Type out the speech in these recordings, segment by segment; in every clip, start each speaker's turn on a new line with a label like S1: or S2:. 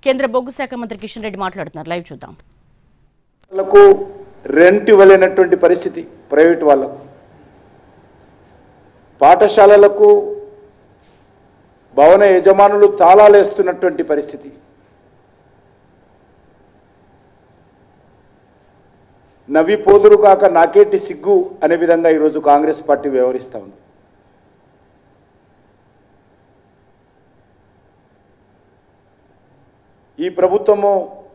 S1: కేంద్ర బొగ్గు శాఖ మంత్రి కిషన్ రెడ్డి మాట్లాడుతున్నారు. లైవ్ చూద్దాం.
S2: వాళ్ళకు రెంట్ ఇవ్వలేనటువంటి పరిస్థితి, ప్రైవేట్ వాళ్ళకు, పాఠశాలలకు భవన యజమానులు తాళాలు వేస్తున్నటువంటి పరిస్థితి, నవ్వి పోదురు కాక నాకేటి సిగ్గు అనే విధంగా ఈరోజు కాంగ్రెస్ పార్టీ వ్యవహరిస్తూ ఉంది. ఈ ప్రభుత్వము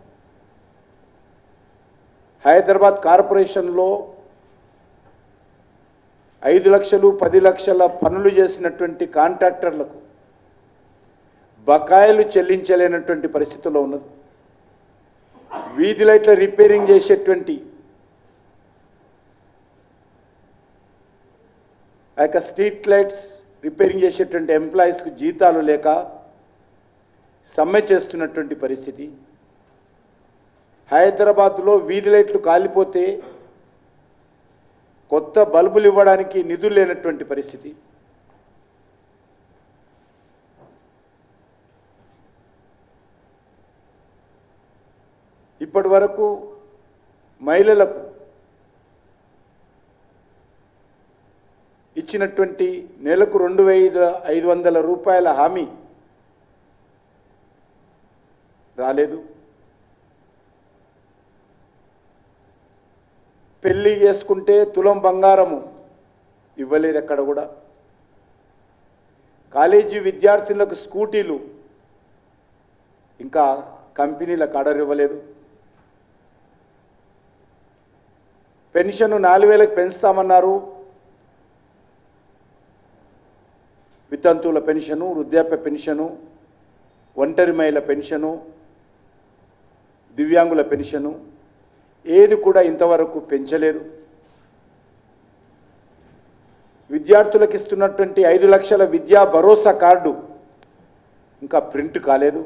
S2: హైదరాబాద్ కార్పొరేషన్లో 5 లక్షలు 10 లక్షల పనులు చేసినటువంటి కాంట్రాక్టర్లకు బకాయిలు చెల్లించలేనటువంటి పరిస్థితుల్లో ఉన్నది. వీధి లైట్ల రిపేరింగ్ చేసేటువంటి ఆ యొక్క స్ట్రీట్ లైట్స్ రిపేరింగ్ చేసేటువంటి ఎంప్లాయీస్కు జీతాలు లేక సమ్మె చేస్తున్నటువంటి పరిస్థితి. హైదరాబాద్లో వీధి లైట్లు కాలిపోతే కొత్త బల్బులు ఇవ్వడానికి నిధులు లేనటువంటి పరిస్థితి. ఇప్పటి వరకు మహిళలకు ఇచ్చినటువంటి నెలకు 2,500 రూపాయల హామీ రాలేదు. పెళ్లి చేసుకుంటే తులం బంగారము ఇవ్వలేదు ఎక్కడ కూడా. కాలేజీ విద్యార్థులకు స్కూటీలు ఇంకా కంపెనీలకు ఆర్డర్ ఇవ్వలేదు. పెన్షన్ 4,000కి పెంచుతామన్నారు. వితంతువుల పెన్షను, వృద్ధాప్య పెన్షను, ఒంటరి మహిళల పెన్షను, దివ్యాంగుల పెన్షను ఏది కూడా ఇంతవరకు పెంచలేదు. విద్యార్థులకు ఇస్తున్నటువంటి 5 లక్షల విద్యా భరోసా కార్డు ఇంకా ప్రింట్ కాలేదు.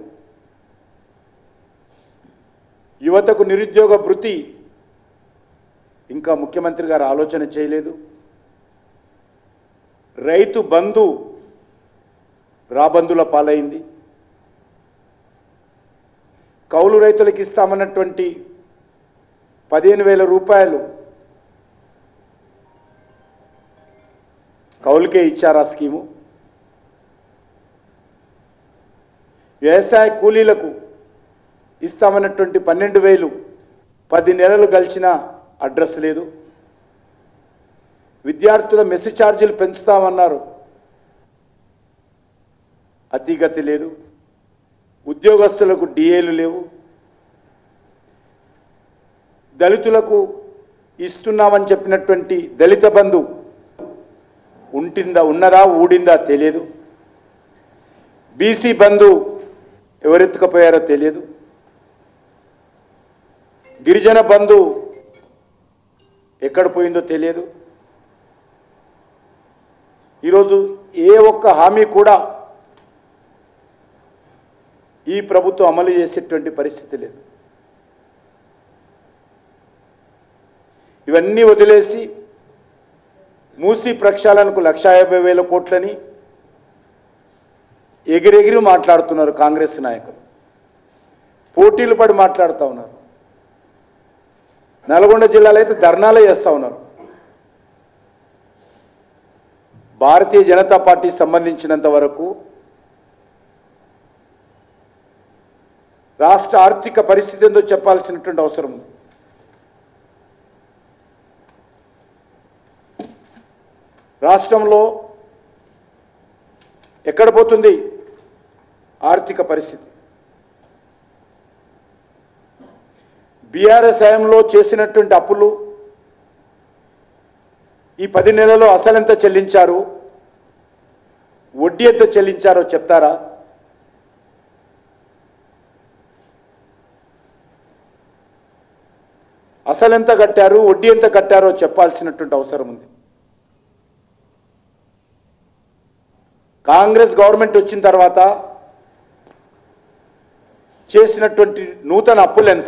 S2: యువతకు నిరుద్యోగ భృతి ఇంకా ముఖ్యమంత్రి గారు ఆలోచన చేయలేదు. రైతు బంధు రాబందుల పాలైంది. కౌలు రైతులకు ఇస్తామన్నటువంటి 15,000 రూపాయలు కౌలుకే ఇచ్చారు ఆ స్కీము. వ్యవసాయ కూలీలకు ఇస్తామన్నటువంటి 12,000 10 నెలలు గడిచిన అడ్రస్ లేదు. విద్యార్థుల మెస్ ఛార్జీలు పెంచుతామన్నారు, అతిగతి లేదు. ఉద్యోగస్తులకు డిఏలు లేవు. దళితులకు ఇస్తున్నామని చెప్పినటువంటి దళిత బంధు ఉన్నదా ఊడిందా తెలియదు. బీసీ బంధు ఎవరెత్తుకపోయారో తెలియదు. గిరిజన బంధు ఎక్కడ పోయిందో తెలియదు. ఈరోజు ఏ ఒక్క హామీ కూడా ఈ ప్రభుత్వం అమలు చేసేటువంటి పరిస్థితి లేదు. ఇవన్నీ వదిలేసి మూసీ ప్రక్షాళనకు 1,50,000 కోట్లని ఎగిరెగిరి మాట్లాడుతున్నారు కాంగ్రెస్ నాయకులు. పోటీలు పడి మాట్లాడుతూ ఉన్నారు. నల్గొండ జిల్లాలో అయితే ధర్నాలే చేస్తూ ఉన్నారు. భారతీయ జనతా పార్టీ సంబంధించినంత వరకు రాష్ట్ర ఆర్థిక పరిస్థితి ఏందో చెప్పాల్సినటువంటి అవసరం ఉంది. రాష్ట్రంలో ఎక్కడ పోతుంది ఆర్థిక పరిస్థితి? బీఆర్ఎస్ హయాంలో చేసినటువంటి అప్పులు ఈ 10 నెలల్లో అసలెంత చెల్లించారు, వడ్డీ ఎంత చెల్లించారో చెప్తారా? అసలెంత కట్టారు, వడ్డీ ఎంత కట్టారో చెప్పాల్సినటువంటి అవసరం ఉంది. కాంగ్రెస్ గవర్నమెంట్ వచ్చిన తర్వాత చేసినటువంటి నూతన అప్పులు ఎంత?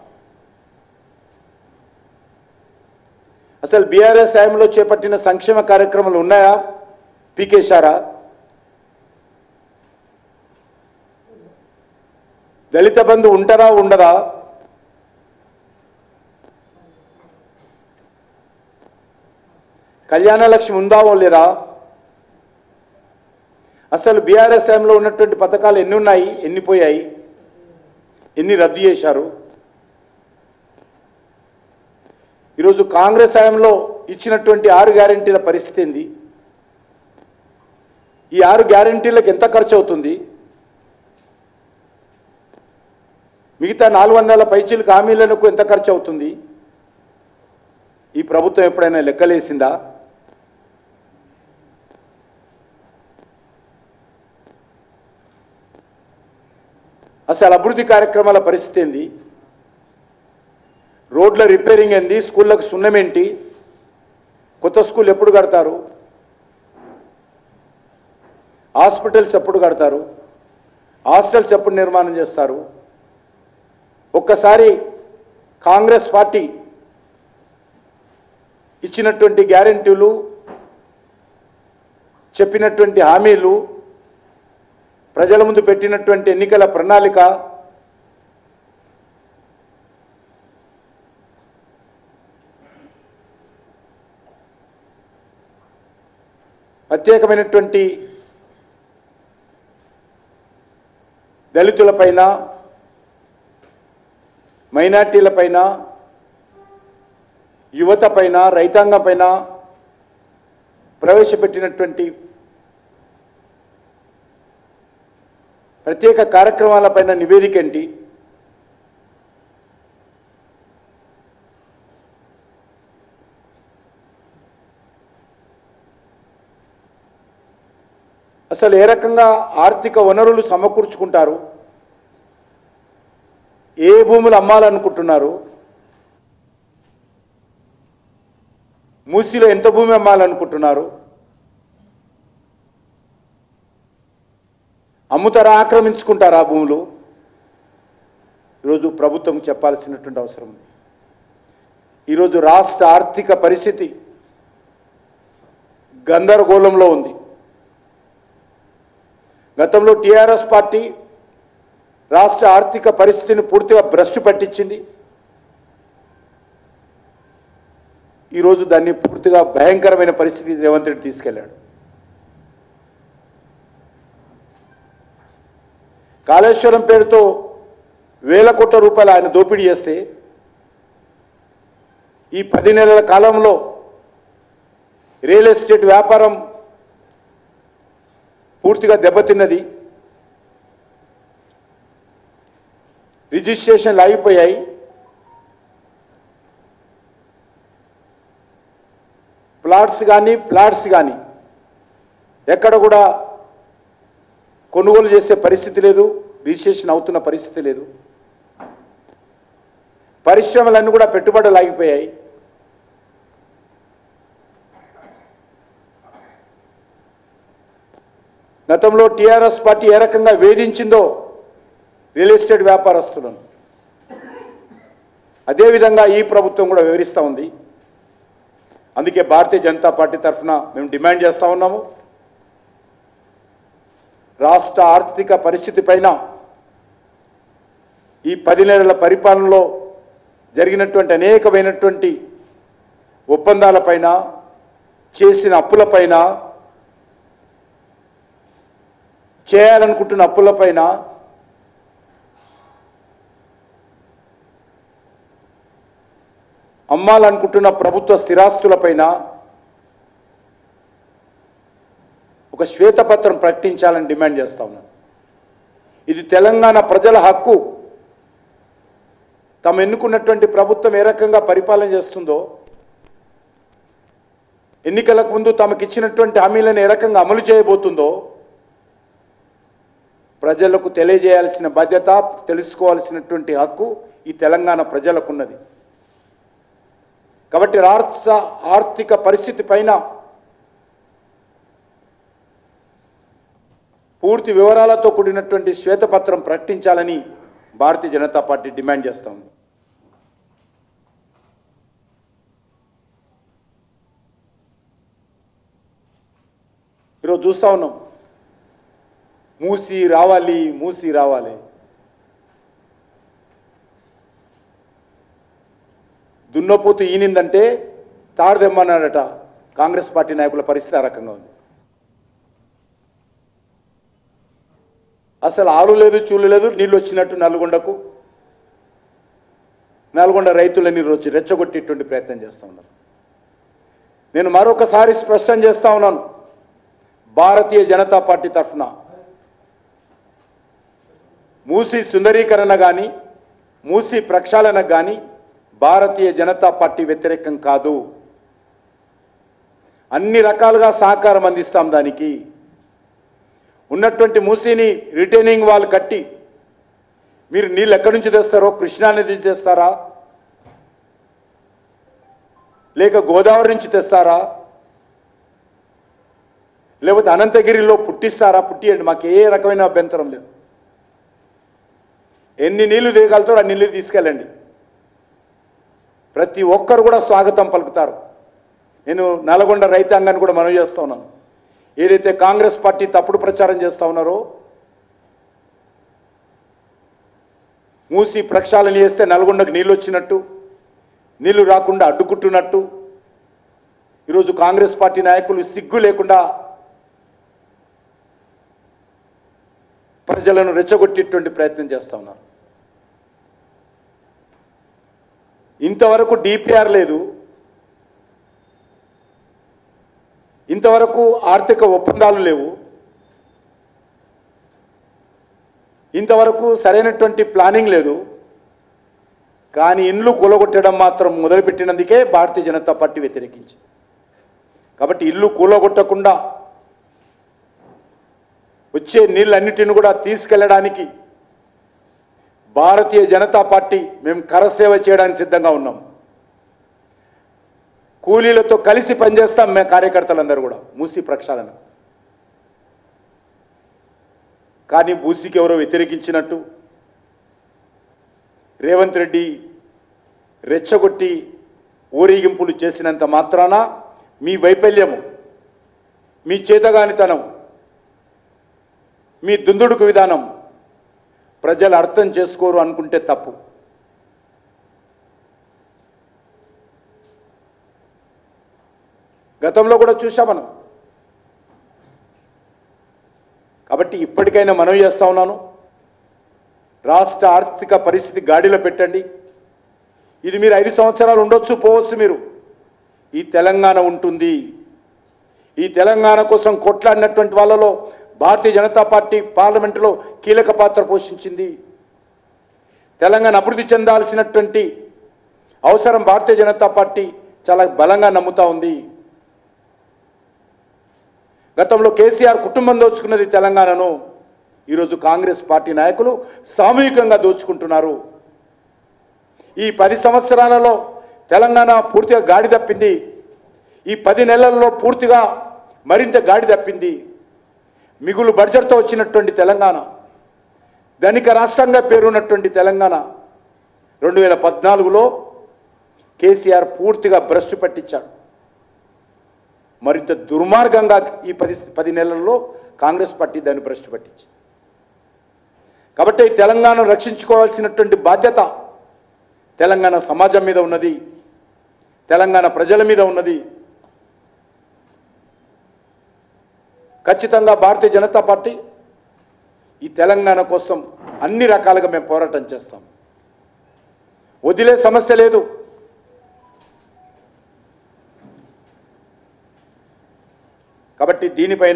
S2: అసలు బీఆర్ఎస్ హయాంలో చేపట్టిన సంక్షేమ కార్యక్రమాలు ఉన్నాయా? పీకేశారా? దళిత బంధు ఉంటారా ఉండదా? కళ్యాణ లక్ష్మి ఉందా లేరా? అసలు బీఆర్ఎస్ టైంలో ఉన్నటువంటి పథకాలు ఎన్ని ఉన్నాయి, ఎన్ని పోయాయి, ఎన్ని రద్దు చేశారు? ఈరోజు కాంగ్రెస్ హయాంలో ఇచ్చినటువంటి 6 గ్యారెంటీల పరిస్థితి ఏంది? ఈ 6 గ్యారెంటీలకు ఎంత ఖర్చు అవుతుంది? మిగతా 400 పైచీలకు హామీలకు ఎంత ఖర్చు అవుతుంది? ఈ ప్రభుత్వం ఎప్పుడైనా లెక్కలేసిందా? అసలు అభివృద్ధి కార్యక్రమాల పరిస్థితి ఏంది? రోడ్ల రిపేరింగ్ ఏంది? స్కూళ్ళకు సున్నం ఏంటి? కొత్త స్కూల్ ఎప్పుడు కడతారు? హాస్పిటల్స్ ఎప్పుడు కడతారు? హాస్టల్స్ ఎప్పుడు నిర్మాణం చేస్తారు? ఒక్కసారి కాంగ్రెస్ పార్టీ ఇచ్చినటువంటి గ్యారెంటీలు, చెప్పినటువంటి హామీలు, ప్రజల ముందు పెట్టినటువంటి ఎన్నికల ప్రణాళిక ప్రత్యేకమైనటువంటి దళితులపైన, మైనార్టీలపైన, యువతపైన, రైతాంగంపైన ప్రవేశపెట్టినటువంటి ప్రత్యేక కార్యక్రమాలపైన నివేదిక ఏంటి? అసలు ఏ రకంగా ఆర్థిక వనరులు సమకూర్చుకుంటారు? ఏ భూములు అమ్మాలనుకుంటున్నారు? మూసీలో ఎంత భూమి అమ్మాలనుకుంటున్నారు? అమ్ముతారా, ఆక్రమించుకుంటారా భూములు? ఈరోజు ప్రభుత్వం చెప్పాల్సినటువంటి అవసరం ఉంది. ఈరోజు రాష్ట్ర ఆర్థిక పరిస్థితి గందరగోళంలో ఉంది. గతంలో టీఆర్ఎస్ పార్టీ రాష్ట్ర ఆర్థిక పరిస్థితిని పూర్తిగా భ్రష్టు పట్టించింది. ఈరోజు దాన్ని పూర్తిగా భయంకరమైన పరిస్థితి రేవంత్ రెడ్డి తీసుకెళ్లాడు. కాళేశ్వరం పేరుతో వేల కోట్ల రూపాయలు ఆయన దోపిడీ చేస్తే ఈ 10 నెలల కాలంలో రియల్ ఎస్టేట్ వ్యాపారం పూర్తిగా దెబ్బతిన్నది. రిజిస్ట్రేషన్లు ఆగిపోయాయి. ప్లాట్స్ కానీ ఎక్కడ కూడా కొనుగోలు చేసే పరిస్థితి లేదు, రిజిస్ట్రేషన్ అవుతున్న పరిస్థితి లేదు. పరిశ్రమలన్నీ కూడా పెట్టుబడులు ఆగిపోయాయి. గతంలో టీఆర్ఎస్ పార్టీ ఏ రకంగా వేధించిందో రియల్ ఎస్టేట్ వ్యాపారస్తులను, అదేవిధంగా ఈ ప్రభుత్వం కూడా వివరిస్తూ ఉంది. అందుకే భారతీయ జనతా పార్టీ తరఫున మేము డిమాండ్ చేస్తూ ఉన్నాము, రాష్ట్ర ఆర్థిక పరిస్థితి పైన ఈ 10 నెలల పరిపాలనలో జరిగినటువంటి అనేకమైనటువంటి ఒప్పందాలపైన, చేసిన అప్పులపైన, చేయాలనుకుంటున్న అప్పులపైన అమ్మాలనుకుంటున్న ప్రభుత్వ స్థిరాస్తులపైన ఒక శ్వేతపత్రం ప్రకటించాలని డిమాండ్ చేస్తా ఉన్నాను. ఇది తెలంగాణ ప్రజల హక్కు. తాము ఎన్నుకున్నటువంటి ప్రభుత్వం ఏ రకంగా పరిపాలన చేస్తుందో, ఎన్నికలకు ముందు తమకిచ్చినటువంటి హామీలను ఏ రకంగా అమలు చేయబోతుందో ప్రజలకు తెలియజేయాల్సిన బాధ్యత, తెలుసుకోవాల్సినటువంటి హక్కు ఈ తెలంగాణ ప్రజలకున్నది. కాబట్టి రాష్ట్ర ఆర్థిక పరిస్థితి పైన పూర్తి వివరాలతో కూడినటువంటి శ్వేతపత్రం ప్రకటించాలని భారతీయ జనతా పార్టీ డిమాండ్ చేస్తూ ఉంది. ఈరోజు చూస్తూ ఉన్నాం, మూసి రావాలి. దున్నపోతు ఈనిందంటే తాడదెమ్మన్నాడట కాంగ్రెస్ పార్టీ నాయకుల పరిస్థితి ఆ రకంగా ఉంది. అసలు ఆలు లేదు చూలు లేదు, నీళ్ళు వచ్చినట్టు నల్గొండ రైతులని రోజు రెచ్చగొట్టేటువంటి ప్రయత్నం చేస్తూ ఉన్నారు. నేను మరొకసారి స్పష్టం చేస్తా ఉన్నాను, భారతీయ జనతా పార్టీ తరఫున మూసీ సుందరీకరణ కానీ మూసీ ప్రక్షాళన కానీ భారతీయ జనతా పార్టీ వ్యతిరేకం కాదు. అన్ని రకాలుగా సహకారం అందిస్తాం. దానికి ఉన్నటువంటి మూసీని రిటైనింగ్ వాల్ కట్టి మీరు నీళ్ళు ఎక్కడి నుంచి తెస్తారో, కృష్ణానది నుంచి తెస్తారా లేక గోదావరి నుంచి తెస్తారా లేకపోతే అనంతగిరిలో పుట్టిస్తారా, పుట్టియండి, మాకు ఏ రకమైన అభ్యంతరం లేదు. ఎన్ని నీళ్లు దిగలుగుతారో అన్ని నీళ్ళు తీసుకెళ్ళండి. ప్రతి ఒక్కరు కూడా స్వాగతం పలుకుతారు. నేను నల్గొండ రైతాంగాన్ని కూడా మనవి చేస్తూ ఉన్నాను, ఏదైతే కాంగ్రెస్ పార్టీ తప్పుడు ప్రచారం చేస్తూ ఉన్నారో, మూసి ప్రక్షాళన చేస్తే నల్గొండకు నీళ్ళు వచ్చినట్టు, నీళ్లు రాకుండా అడ్డుకుంటున్నట్టు ఈరోజు కాంగ్రెస్ పార్టీ నాయకులు సిగ్గు లేకుండా ప్రజలను రెచ్చగొట్టేటువంటి ప్రయత్నం చేస్తూ ఉన్నారు. ఇంతవరకు డిపిఆర్ లేదు, ఇంతవరకు ఆర్థిక ఒప్పందాలు లేవు, ఇంతవరకు సరైనటువంటి ప్లానింగ్ లేదు. కానీ ఇండ్లు కూలగొట్టడం మాత్రం మొదలుపెట్టినందుకే భారతీయ జనతా పార్టీ వ్యతిరేకించింది. కాబట్టి ఇల్లు కూలగొట్టకుండా వచ్చే నీళ్ళన్నిటిని కూడా తీసుకెళ్లడానికి భారతీయ జనతా పార్టీ మేము కరసేవ చేయడానికి సిద్ధంగా ఉన్నాం. కూలీలతో కలిసి పనిచేస్తాం మేము కార్యకర్తలందరూ కూడా మూసీ ప్రక్షాళన. కానీ మూసీకి ఎవరో వ్యతిరేకించినట్టు రేవంత్ రెడ్డి రెచ్చగొట్టి ఊరేగింపులు చేసినంత మాత్రాన మీ వైఫల్యము, మీ చేతగానితనం, మీ దుందుడుకు విధానం ప్రజలు అర్థం చేసుకోరు అనుకుంటే తప్పు. గతంలో కూడా చూసాం మనం. కాబట్టి ఇప్పటికైనా మనవి చేస్తా ఉన్నాను, రాష్ట్ర ఆర్థిక పరిస్థితి గాడిలో పెట్టండి. ఇది మీరు 5 సంవత్సరాలు ఉండొచ్చు, పోవచ్చు, మీరు ఈ తెలంగాణ ఉంటుంది. ఈ తెలంగాణ కోసం కొట్లాడినటువంటి వాళ్ళలో భారతీయ జనతా పార్టీ పార్లమెంటులో కీలక పాత్ర పోషించింది. తెలంగాణ అభివృద్ధి చెందాల్సినటువంటి అవసరం భారతీయ జనతా పార్టీ చాలా బలంగా నమ్ముతా ఉంది. గతంలో కేసీఆర్ కుటుంబం దోచుకున్నది తెలంగాణను, ఈరోజు కాంగ్రెస్ పార్టీ నాయకులు సామూహికంగా దోచుకుంటున్నారు. ఈ 10 సంవత్సరాలలో తెలంగాణ పూర్తిగా గాడి తప్పింది. ఈ 10 నెలల్లో పూర్తిగా మరింత గాడి తప్పింది. మిగులు బడ్జెట్తో వచ్చినటువంటి తెలంగాణ, ధనిక రాష్ట్రంగా పేరున్నటువంటి తెలంగాణ 2014లో కేసీఆర్ పూర్తిగా భ్రష్టు పట్టించాడు. మరింత దుర్మార్గంగా ఈ 10 నెలల్లో కాంగ్రెస్ పార్టీ దాన్ని భ్రష్టు పట్టించింది. కాబట్టి తెలంగాణను రక్షించుకోవాల్సినటువంటి బాధ్యత తెలంగాణ సమాజం మీద ఉన్నది, తెలంగాణ ప్రజల మీద ఉన్నది. ఖచ్చితంగా భారతీయ జనతా పార్టీ ఈ తెలంగాణ కోసం అన్ని రకాలుగా మేము పోరాటం చేస్తాం. వదిలే సమస్య లేదు. కాబట్టి దీనిపైన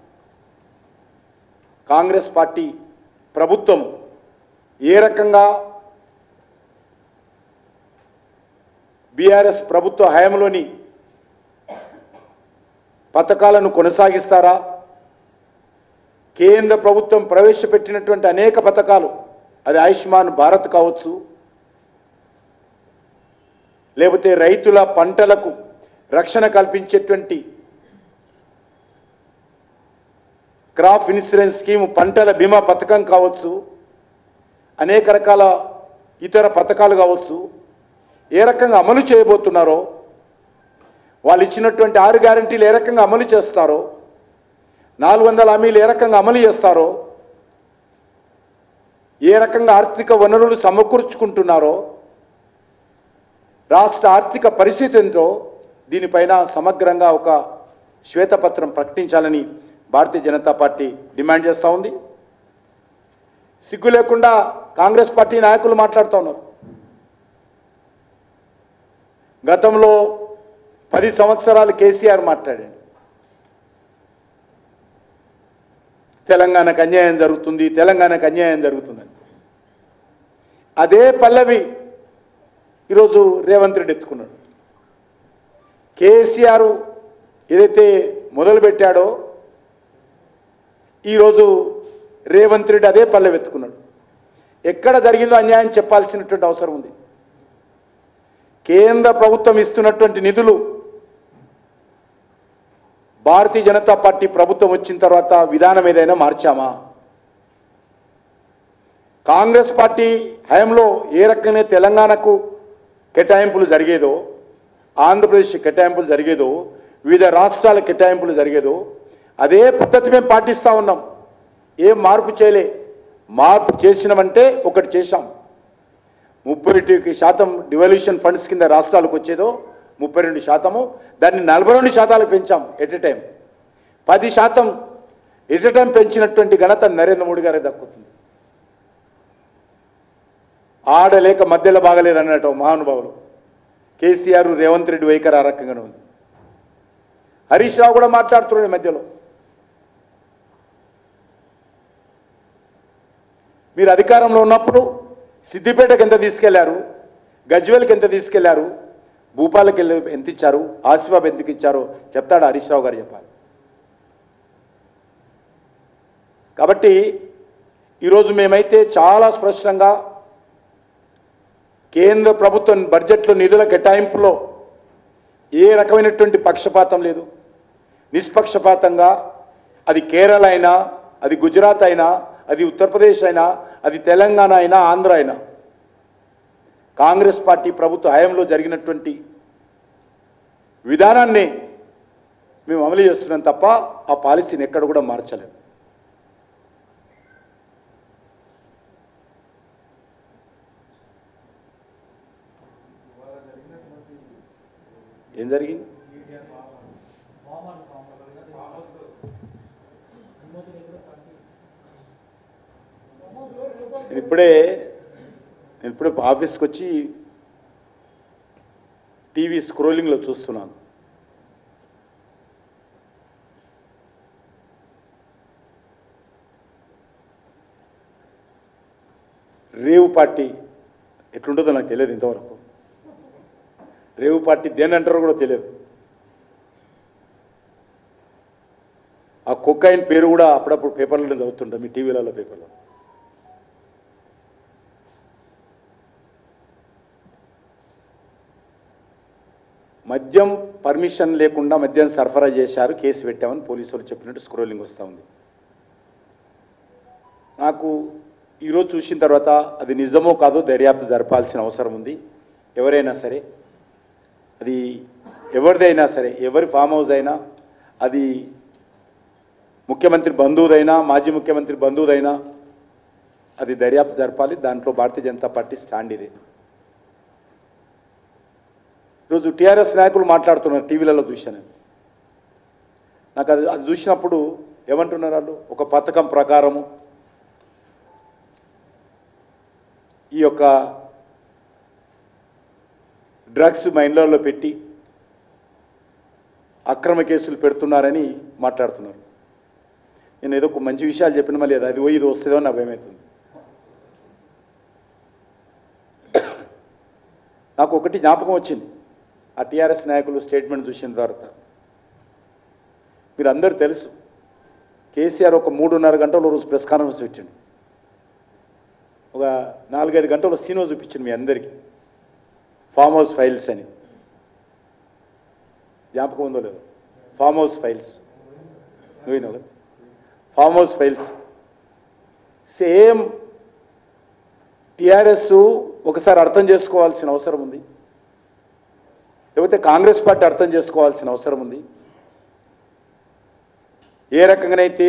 S2: కాంగ్రెస్ పార్టీ ప్రభుత్వం ఏ రకంగా బీఆర్ఎస్ ప్రభుత్వ హయాంలోని పథకాలను కొనసాగిస్తారా, కేంద్ర ప్రభుత్వం ప్రవేశపెట్టినటువంటి అనేక పథకాలు, అది ఆయుష్మాన్ భారత్ కావచ్చు, లేకపోతే రైతుల పంటలకు రక్షణ కల్పించేటువంటి క్రాప్ ఇన్సూరెన్స్ స్కీమ్, పంటల బీమా పథకం కావచ్చు, అనేక రకాల ఇతర పథకాలు కావచ్చు, ఏ రకంగా అమలు చేయబోతున్నారో, వాళ్ళు ఇచ్చినటువంటి 6 గ్యారంటీలు ఏ రకంగా అమలు చేస్తారో, 400 హామీలు ఏ రకంగా అమలు చేస్తారో, ఏ రకంగా ఆర్థిక వనరులు సమకూర్చుకుంటున్నారో, రాష్ట్ర ఆర్థిక పరిస్థితి ఏంటో దీనిపైన సమగ్రంగా ఒక శ్వేతపత్రం ప్రకటించాలని భారతీయ జనతా పార్టీ డిమాండ్ చేస్తూ ఉంది. సిగ్గు లేకుండా కాంగ్రెస్ పార్టీ నాయకులు మాట్లాడుతూ ఉన్నారు. గతంలో 10 సంవత్సరాలు కేసీఆర్ మాట్లాడాడు. తెలంగాణకు అన్యాయం జరుగుతుంది, తెలంగాణకు అన్యాయం జరుగుతుందని. అదే పల్లవి ఈరోజు రేవంత్ రెడ్డి ఎత్తుకున్నాడు. కేసీఆర్ ఏదైతే మొదలుపెట్టాడో ఈరోజు రేవంత్ రెడ్డి అదే పల్లవి ఎత్తుకున్నాడు. ఎక్కడ జరిగిందో అన్యాయం చెప్పాల్సినటువంటి అవసరం ఉంది. కేంద్ర ప్రభుత్వం ఇస్తున్నటువంటి నిధులు భారతీయ జనతా పార్టీ ప్రభుత్వం వచ్చిన తర్వాత విధానం ఏదైనా మార్చామా? కాంగ్రెస్ పార్టీ హయాంలో ఏ రకంగా తెలంగాణకు కేటాయింపులు జరిగేదో, ఆంధ్రప్రదేశ్ కేటాయింపులు జరిగేదో, వివిధ రాష్ట్రాల కేటాయింపులు జరిగేదో అదే పద్ధతి మేము పాటిస్తూ ఉన్నాం. ఏం మార్పు చేయలే. మార్పు చేసినామంటే ఒకటి చేశాం. 32% డివల్యూషన్ ఫండ్స్ కింద రాష్ట్రాలకు వచ్చేదో 32%, దాన్ని 42% పెంచాం. At a time 10% at a time పెంచినటువంటి ఘనత నరేంద్ర మోడీ గారే దక్కుతుంది. ఆడలేక మధ్యలో బాగలేదన్నట్టు మహానుభావులు కేసీఆర్, రేవంత్ రెడ్డి వైఖరి ఆ రకంగానే ఉంది. హరీష్ రావు కూడా మాట్లాడుతున్నాడు మధ్యలో. మీరు అధికారంలో ఉన్నప్పుడు సిద్దిపేటకి ఎంత తీసుకెళ్లారు, గజ్వేల్కి ఎంత తీసుకెళ్లారు, భూపాలకి ఎంత ఇచ్చారు, ఆసిఫాబాద్ ఎందుకు ఇచ్చారో చెప్తాడు హరీష్ రావు గారు చెప్పాలి. కాబట్టి ఈరోజు మేమైతే చాలా స్పష్టంగా కేంద్ర ప్రభుత్వం బడ్జెట్లో నిధుల కేటాయింపులో ఏ రకమైనటువంటి పక్షపాతం లేదు. నిష్పక్షపాతంగా అది కేరళ అయినా, అది గుజరాత్ అయినా, అది ఉత్తరప్రదేశ్ అయినా, అది తెలంగాణ అయినా, ఆంధ్ర అయినా కాంగ్రెస్ పార్టీ ప్రభుత్వ హయాంలో జరిగినటువంటి విధానాన్ని మేము అమలు చేస్తున్నాం తప్ప ఆ పాలసీని ఎక్కడ కూడా మార్చలేము. ఏం జరిగింది? నేను ఇప్పుడే ఆఫీస్కి వచ్చి టీవీ స్క్రోలింగ్లో చూస్తున్నాను. రేవు పార్టీ ఎట్లుంటుందో నాకు తెలియదు ఇంతవరకు. రేవు పార్టీ దేని అంటారో కూడా తెలియదు. ఆ కొకైన్ పేరు కూడా అప్పుడప్పుడు పేపర్లలో చదువుతుంటాం, మీ టీవీలలో పేపర్లో. మద్యం పర్మిషన్ లేకుండా మద్యం సరఫరా చేశారు, కేసు పెట్టామని పోలీసులు చెప్పినట్టు స్క్రోలింగ్ వస్తూ ఉంది. నాకు ఈరోజు చూసిన తర్వాత అది నిజమో కాదో దర్యాప్తు జరపాల్సిన అవసరం ఉంది. ఎవరైనా సరే, అది ఎవరిదైనా సరే, ఎవరి ఫామ్ హౌస్ అయినా, అది ముఖ్యమంత్రి బంధువుదైనా, మాజీ ముఖ్యమంత్రి బంధువుదైనా అది దర్యాప్తు జరపాలి. దాంట్లో భారతీయ జనతా పార్టీ స్టాండ్ ఇదే. ఈరోజు టీఆర్ఎస్ నాయకులు మాట్లాడుతున్నారు, టీవీలలో చూశాను. నాకు అది చూసినప్పుడు ఏమంటున్నారు వాళ్ళు? ఒక పథకం ప్రకారము ఈ యొక్క డ్రగ్స్ మా ఇండ్లలో పెట్టి అక్రమ కేసులు పెడుతున్నారని మాట్లాడుతున్నారు. నేను ఏదో ఒక మంచి విషయాలు చెప్పిన మళ్ళీ అది ఇది వస్తుందో నా భయమవుతుంది. నాకు ఒకటి జ్ఞాపకం వచ్చింది ఆ టీఆర్ఎస్ నాయకులు స్టేట్మెంట్ చూసిన తర్వాత. మీరు అందరూ తెలుసు, కేసీఆర్ ఒక 3.5 గంటల రోజు ప్రెస్ కాన్ఫరెన్స్ పెట్టిండు. ఒక 4-5 గంటల సీనో చూపించింది మీ అందరికీ, ఫామ్ హౌస్ ఫైల్స్ అని. జ్ఞాపకం ఉందో లేదో? ఫామ్ హౌస్ ఫైల్స్ నువ్వు కదా, farm house files. Same TRS ఒకసారి అర్థం చేసుకోవాల్సిన అవసరం ఉంది, లేకపోతే కాంగ్రెస్ పార్టీ అర్థం చేసుకోవాల్సిన అవసరం ఉంది. ఏ రకంగానైతే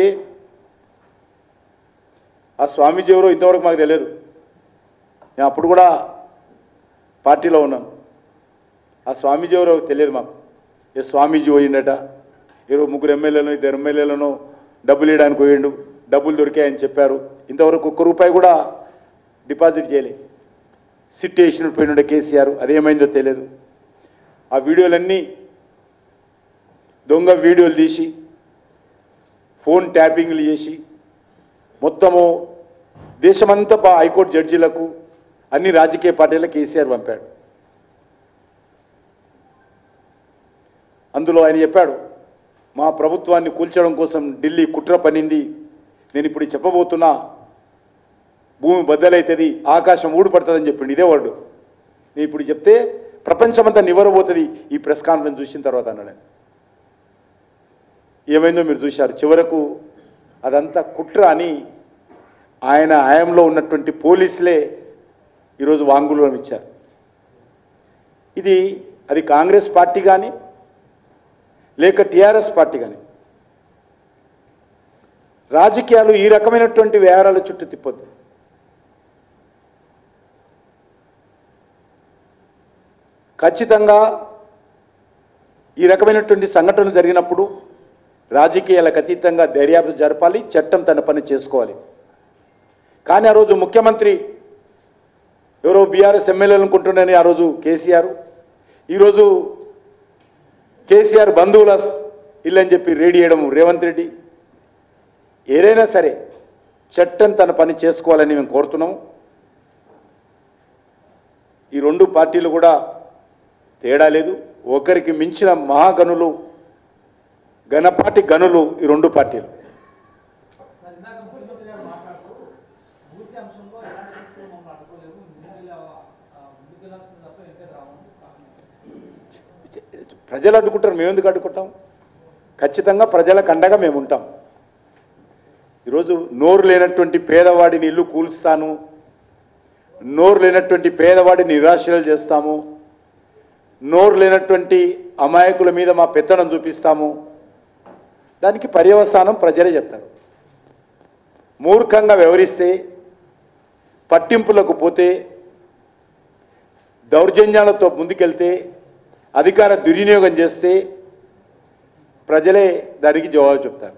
S2: ఆ స్వామీజీ ఎవరో ఇంతవరకు మాకు తెలియదు, నేను అప్పుడు కూడా పార్టీలో ఉన్నాను. ఆ స్వామీజీ ఎవరో తెలియదు మాకు. ఏ స్వామీజీ పోయిండట, ఏదో 3 ఎమ్మెల్యేలను 2 ఎమ్మెల్యేలను డబ్బులు ఇవ్వడానికి పోయిండు, డబ్బులు దొరికాయని చెప్పారు. ఇంతవరకు ₹1 కూడా డిపాజిట్ చేయలే. సిట్ వేసినట్టు పోయినుండే కేసీఆర్, అదేమైందో తెలియదు. ఆ వీడియోలన్నీ దొంగ వీడియోలు తీసి ఫోన్ ట్యాపింగ్లు చేసి మొత్తము దేశమంతా హైకోర్టు జడ్జీలకు అన్ని రాజకీయ పార్టీలకు కేసీఆర్ పంపాడు. అందులో ఆయన చెప్పాడు, మా ప్రభుత్వాన్ని కూల్చడం కోసం ఢిల్లీ కుట్ర పన్నింది, నేను ఇప్పుడు చెప్పబోతున్నా, భూమి బద్దలవుతుంది, ఆకాశం ఊడిపడుతుందని చెప్పిండు. ఇదే వర్డు నేను ఇప్పుడు చెప్తే ప్రపంచమంతా నివరబోతుంది ఈ ప్రెస్ కాన్ఫరెన్స్ చూసిన తర్వాత అన్నాడు. ఏమైందో మీరు చూశారు. చివరకు అదంతా కుట్ర అని ఆయన హయాంలో ఉన్నటువంటి పోలీసులే ఈరోజు వాంగ్మూలం ఇచ్చారు. అది కాంగ్రెస్ పార్టీ కానీ లేక టీఆర్ఎస్ పార్టీ కానీ రాజకీయాలు ఈ రకమైనటువంటి వ్యవహారాల చుట్టూ తిప్పొద్దు. ఖచ్చితంగా ఈ రకమైనటువంటి సంఘటనలు జరిగినప్పుడు రాజకీయాలకు అతీతంగా దర్యాప్తు జరపాలి, చట్టం తన పని చేసుకోవాలి. కానీ ఆ రోజు ముఖ్యమంత్రి ఎవరో బీఆర్ఎస్ ఎమ్మెల్యేలు అనుకుంటుండని ఆ రోజు కేసీఆర్, ఈరోజు కేసీఆర్ బంధువుల ఇల్లని చెప్పి రెడీ చేయడం రేవంత్ రెడ్డి. ఏదైనా సరే చట్టం తన పని చేసుకోవాలని మేము కోరుతున్నాము. ఈ 2 పార్టీలు కూడా తేడా లేదు, ఒకరికి మించిన మహాగనులు, ఘనపాటి గనులు ఈ 2 పార్టీలు. ప్రజలు అడ్డుకుంటారు, మేము ఎందుకు అడ్డుకుంటాం? ఖచ్చితంగా ప్రజలకు అండగా మేము ఉంటాం. ఈరోజు నోరు లేనటువంటి పేదవాడిని ఇల్లు కూల్స్తాను, నోరు లేనటువంటి పేదవాడిని నిరాశలు చేస్తాము, నోరు లేనటువంటి అమాయకుల మీద మా పెత్తనం చూపిస్తాము, దానికి పర్యవసానం ప్రజలే చెప్తారు. మూర్ఖంగా వ్యవహరిస్తే, పట్టింపులకు పోతే, దౌర్జన్యాలతో ముందుకెళ్తే, అధికార దుర్వినియోగం చేస్తే ప్రజలే దానికి జవాబు చెప్తారు.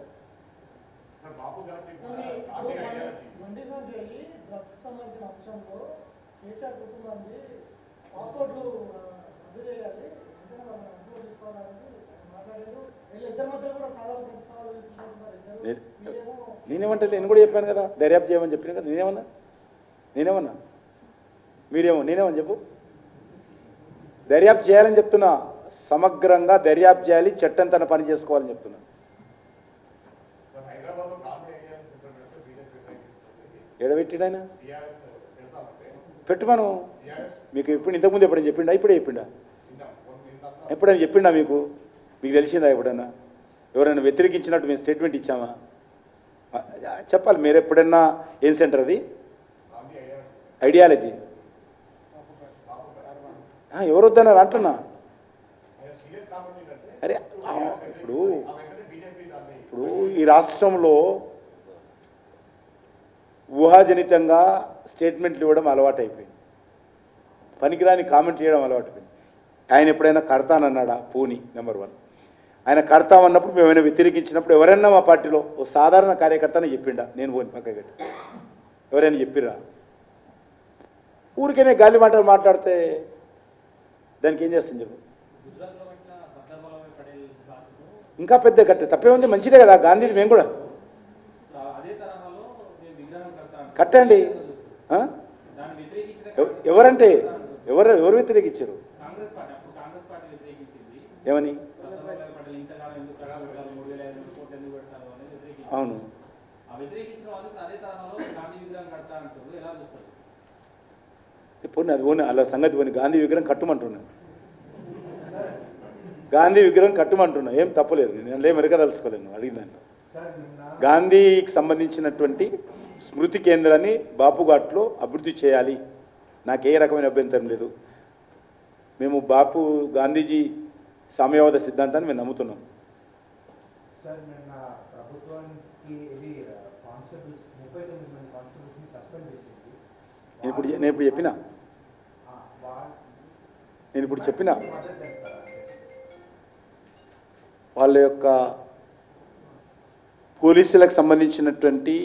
S2: నేనేమంటే నేను కూడా చెప్పాను కదా, దర్యాప్తు చేయమని చెప్పాను కదా. నేనేమన్నా నేనేమని చెప్పు. దర్యాప్తు చేయాలని చెప్తున్నా, సమగ్రంగా దర్యాప్తు చేయాలి, చట్టం తన పని చేసుకోవాలని చెప్తున్నా. ఎడబెట్టిడైనా పెట్టుమను. మీకు ఇంతకుముందు ఎప్పుడైనా చెప్పిండా? ఇప్పుడే చెప్పిండా? ఎప్పుడైనా చెప్పిండా? మీకు తెలిసిందా ఎప్పుడైనా? ఎవరైనా వ్యతిరేకించినట్టు మేము స్టేట్మెంట్ ఇచ్చామా? చెప్పాలి. మీరు ఎప్పుడైనా ఏం సెంటర్ అది? ఐడియాలజీ ఎవరు వద్దన్నారు అంటున్నా. అరే ఇప్పుడు ఈ రాష్ట్రంలో ఊహాజనితంగా స్టేట్మెంట్లు ఇవ్వడం అలవాటు అయిపోయింది, పనికిరాని కామెంట్ చేయడం అలవాటు అయిపోయింది. ఆయన ఎప్పుడైనా కడతానన్నాడా? పూని నెంబర్ 1. ఆయన కడతామన్నప్పుడు మేమైనా వ్యతిరేకించినప్పుడు ఎవరైనా మా పార్టీలో ఓ సాధారణ కార్యకర్తనే చెప్పిండా? నేను పోని పక్కగట్టి ఎవరైనా చెప్పిర్రా? ఊరికనే గాలి మాటలు మాట్లాడితే దానికి ఏం చేస్తుంది చెప్పు. ఇంకా పెద్ద కట్టే తప్పే ఉంది, మంచిదే కదా. గాంధీది మేము కూడా కట్టండి. ఎవరంటే ఎవరు వ్యతిరేకించారు? ఏమని? అవును, పోనీ అది పోనీ, అలా సంగతి పోనీ. గాంధీ విగ్రహం కట్టమంటున్నా, గాంధీ విగ్రహం కట్టమంటున్నా, ఏం తప్పలేదు. నేను ఏం మెరగదలుచుకోలేను అడిగిందాన్ని. గాంధీకి సంబంధించినటువంటి స్మృతి కేంద్రాన్ని బాపుఘాట్లో అభివృద్ధి చేయాలి, నాకు ఏ రకమైన అభ్యంతరం లేదు. మేము గాంధీజీ సామ్యవాద సిద్ధాంతాన్ని మేము నమ్ముతున్నాం. నేను ఇప్పుడు చెప్పినా నేను ఇప్పుడు చెప్పిన వాళ్ళ యొక్క పోలీసులకు సంబంధించినటువంటి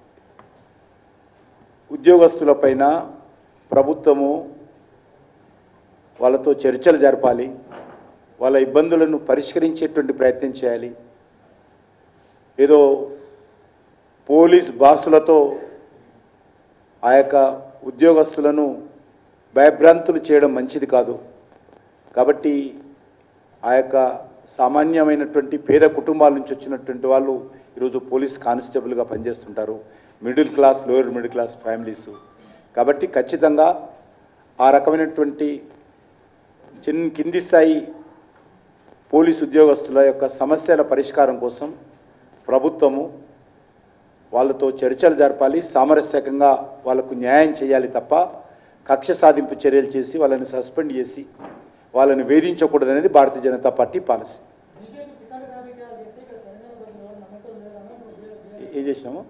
S2: ఉద్యోగస్తులపైన ప్రభుత్వము వాళ్ళతో చర్చలు జరపాలి, వాళ్ళ ఇబ్బందులను పరిష్కరించేటువంటి ప్రయత్నం చేయాలి. ఏదో పోలీస్ బాసులతో ఆ యొక్క ఉద్యోగస్తులను భయభ్రాంతులు చేయడం మంచిది కాదు. కాబట్టి ఆ యొక్క సామాన్యమైనటువంటి పేద కుటుంబాల నుంచి వచ్చినటువంటి వాళ్ళు ఈరోజు పోలీస్ కానిస్టేబుల్గా పనిచేస్తుంటారు, middle class, lower middle class families. కాబట్టి ఖచ్చితంగా ఆ రకమైనటువంటి కింది స్థాయి పోలీసు ఉద్యోగస్తుల యొక్క సమస్యల పరిష్కారం కోసం ప్రభుత్వము వాళ్ళతో చర్చలు జరపాలి, సామరస్యకంగా వాళ్ళకు న్యాయం చేయాలి తప్ప కక్ష సాధింపు చర్యలు చేసి వాళ్ళని సస్పెండ్ చేసి వాళ్ళని వేధించకూడదనేది భారతీయ జనతా పార్టీ పాలసీ. ఏం చేసినాము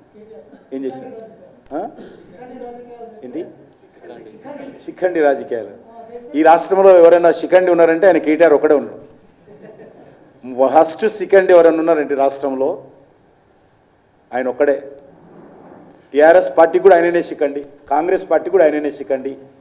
S2: ఏంటి శిఖండి రాజకీయాలు? ఈ రాష్ట్రంలో ఎవరైనా శిఖండి ఉన్నారంటే ఆయన కేటీఆర్ ఒకడే ఉన్నాడు. ఫస్ట్ శిఖండి ఎవరైనా ఉన్నారంటే రాష్ట్రంలో ఆయన ఒక్కడే. టీఆర్ఎస్ పార్టీ కూడా ఆయననే శిఖండి, కాంగ్రెస్ పార్టీ కూడా ఆయననే శిఖండి,